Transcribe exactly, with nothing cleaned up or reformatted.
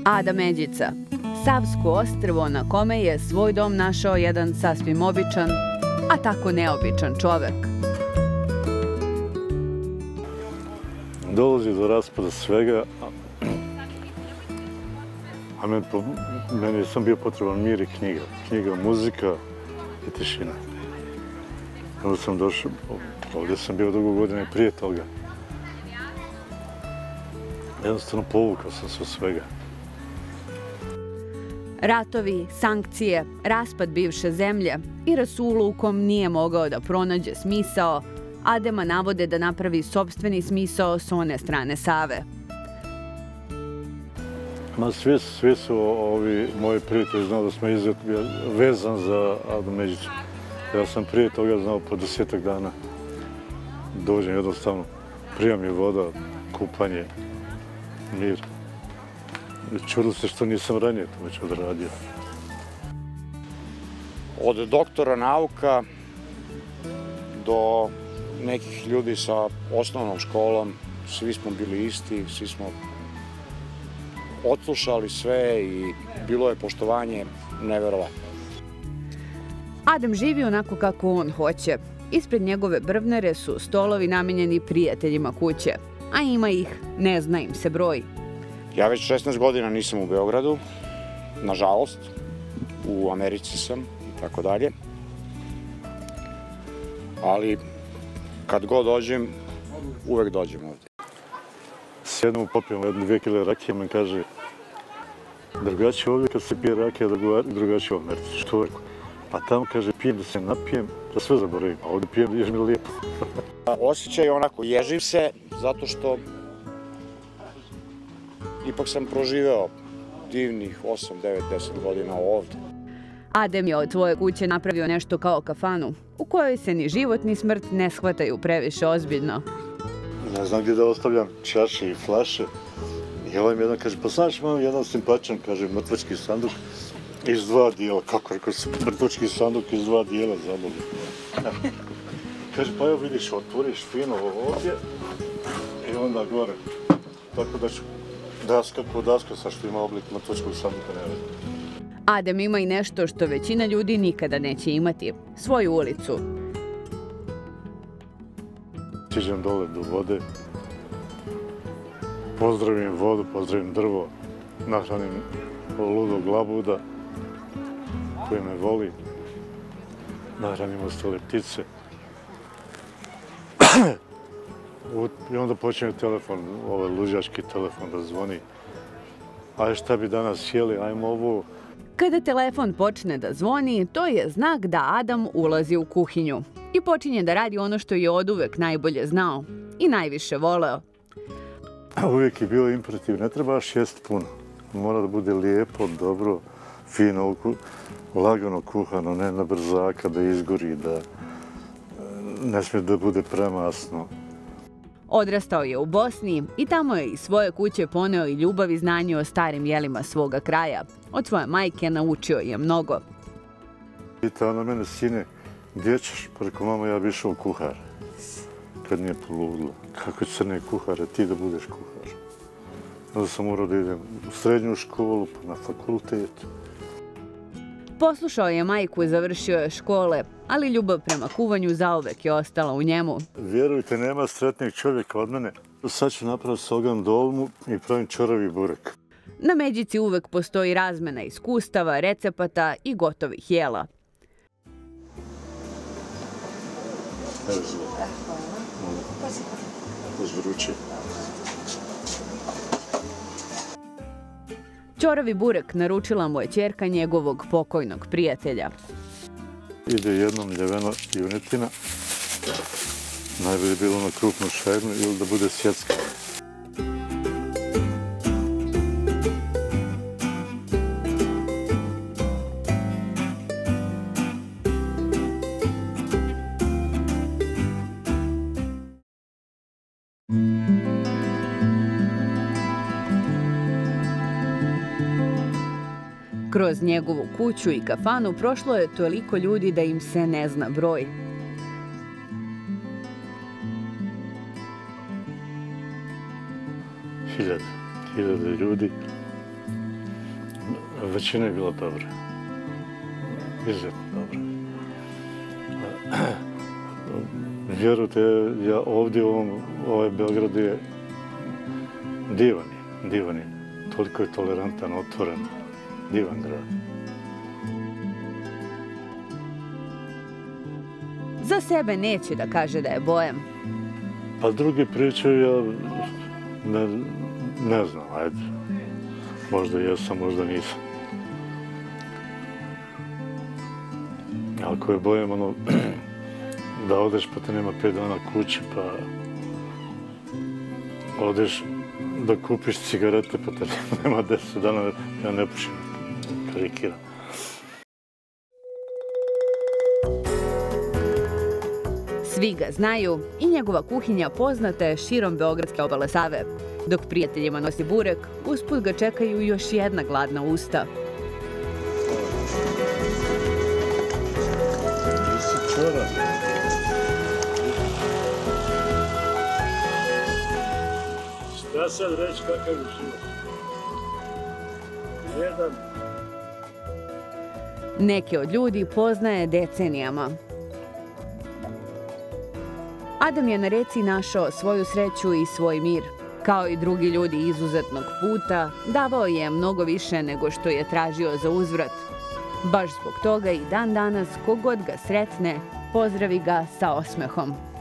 Ada Međica, Savsko ostrvo na kome je svoj dom našao jedan sasvim običan, a tako neobičan čovek. Dolazi do raspada svega, a meni, meni sam bio potreban mir i knjiga. Knjiga, muzika i tišina. Onda sam došao, ovdje sam bio dugo godine prije toga. Jednostavno povukao sam se od svega. Ratovi, sankcije, raspad bivše zemlje i rasulu u kom nije mogao da pronađe smisao, Adema navode da napravi sopstveni smisao s one strane Save. Ma svi, svi su ovi moji prijatelji znao da smo izuzetno vezan za Adu Međicu. Ja sam prije toga znao po desetak dana. Dođem jednostavno, prija mi voda, kupanje, mir. Čudilo se što nisam ranije to već odradio. Od doktora nauka do nekih ljudi sa osnovnom školom, svi smo bili isti, svi smo odslušali sve i bilo je poštovanje neverovatno. Adem živi onako kako on hoće. Ispred njegove brvnare su stolovi namenjeni prijateljima kuće, a ima ih, ne zna im se broj. Ja već šesnaest godina nisam u Beogradu, nažalost, u Americi sam i tako dalje. Ali kad god dođem, uvek dođem ovdje. Sjedemo, popijemo jednu dvije kile rakije, man kaže drugačije ovdje kad se pije rakija, drugačije u Americi. Što je? Pa tamo kaže pijem da se napijem, da sve zaboravim, a ovdje pijem jer mi je lijepo. Osjećaj onako, ježim se zato što ipak sam proživeo divnih osam, devet, deset godina ovdje. Adem je od svoje kuće napravio nešto kao kafanu, u kojoj se ni život ni smrt ne shvataju previše ozbiljno. Ne znam gdje da ostavljam čaše i flaše. I ovaj mi jedan kaže, pa znaš, imam jedan simpatičan, kaže, mrtvački sanduk iz dva dijela. Kako rekao sam, mrtvački sanduk iz dva dijela, zabavljeno. Kaže, pa evo vidiš, otvoriš fino ovdje i onda gore. Tako da ću daska ko daska, sa što ima oblik mrtvačkog sanduka, ne vidim. Adem ima i nešto što većina ljudi nikada neće imati, svoju ulicu. Siđem dole do vode, pozdravim vodu, pozdravim drvo, nahranim ludog labuda koji me voli, nahranim ostale ptice. I onda počne telefon, ovaj luđački telefon da zvoni. Aj šta bi danas jeli, ajmo ovo. Kada telefon počne da zvoni, to je znak da Adam ulazi u kuhinju i počinje da radi ono što je oduvek najbolje znao i najviše voleo. Uvijek je bio imperativ, ne trebaš jest puno. Mora da bude lijepo, dobro, fino, lagano kuhano, ne na brzaka, da izgori, da ne smije da bude premasno. Odrastao je u Bosni i tamo je iz svoje kuće poneo i ljubav i znanje o starim jelima svoga kraja. Od svoje majke naučio je mnogo. Pita ona mene, sine, gdje ćeš? Pa rekao, mama, ja bi išao kuhar. Kad nije poludila. Kako crne kuhare, ti da budeš kuhar? Onda sam morao da idem u srednju školu, pa na fakultet. Poslušao je majku, završio je škole, ali ljubav prema kuvanju zauvek je ostala u njemu. Vjerujte, nema sretnijeg čovjeka od mene. Sad ću napraviti sogan dolmu i pravim čoravi burek. Na Međici uvek postoji razmena iskustava, recepata i gotovih jela. Evo zlo. Uzvrući. Ćoravi burek naručila mu je ćerka njegovog pokojnog prijatelja. Ide jednom ljeveno junetina. Najbolje je bilo na krupnu šajbnu ili da bude sjecka. Kroz njegovu kuću i kafanu prošlo je toliko ljudi da im se ne zna broj. Hiljade, hiljade ljudi. Većina je bila dobra. Izuzetno dobra. Vjerujte, ja ovdje u ovom, ovaj Beograd je divan je, divan je. Toliko je tolerantan, otvoren, divan grad. Za sebe neće da kaže da je bojem. Pa drugi pričaju, ja ne, ne znam, ajde. Možda jesam, možda nisam. Ako je bojem, ono, da odeš pa te nema pet dana kući, pa odeš da kupiš cigarete pa te nema deset dana, ja ne pušim, karikiram. Svi ga znaju i njegova kuhinja poznata je širom beogradske obale Save. Dok prijateljima nosi burek, usput ga čekaju još jedna gladna usta. Šta sad reći kakav je život? Jedan. Neke od ljudi poznaje decenijama. Adam je na reci našao svoju sreću i svoj mir. Kao i drugi ljudi izuzetnog puta, davao je mnogo više nego što je tražio za uzvrat. Baš zbog toga i dan danas kogod ga sretne, pozdravi ga sa osmehom.